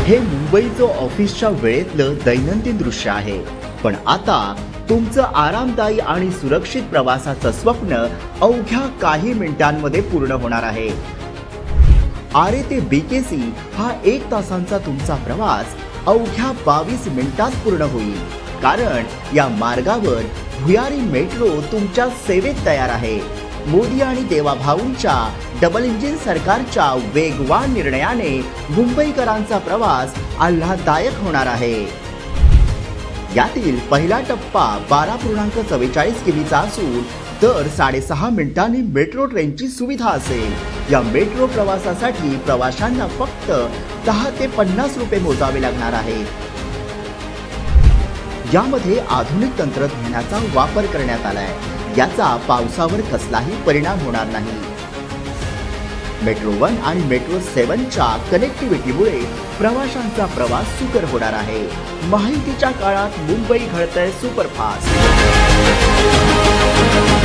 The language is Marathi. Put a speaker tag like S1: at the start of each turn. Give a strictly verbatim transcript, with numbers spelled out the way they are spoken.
S1: हे मुंबईचं ऑफिसच्या वेळेतलं दैनंदिन दृश्य आहे, पण आता तुमचं आरामदायी आणि सुरक्षित प्रवासाचं स्वप्न अवघ्या काही मिनिटांमध्ये पूर्ण होणार आहे। आरे ते बीकेसी हा एक तासांचा तुमचा प्रवास अवघ्या बावीस मिनिटात पूर्ण होईल, कारण या मार्गावर भुयारी मेट्रो तुमच्या सेवेत तयार आहे। मोदी आणि देवाभाऊंच्या डबल इंजिन सरकारच्या वेगवान निर्णयाने मुंबईकरांचा प्रवास आल्हाददायक होणार आहे। यातील पहिला टप्पा बारा पूर्णांक चव्वेचाळीस किमीचा असून दर साडेसहा मिनिटांनी मेट्रो ट्रेनची सुविधा असेल। या मेट्रो प्रवासासाठी प्रवाशांना फक्त दहा ते पन्नास रुपये मोजावे लागणार आहे। यामध्ये आधुनिक तंत्रज्ञानाचा वापर करण्यात आलाय, याचा पावसावर कसलाही परिणाम होणार नाही। मेट्रो वन आणि मेट्रो सेवनच्या कनेक्टिव्हिटीमुळे प्रवाशांचा प्रवास सुकर होणार आहे। माहितीच्या काळात मुंबई घडतंय सुपरफास्ट।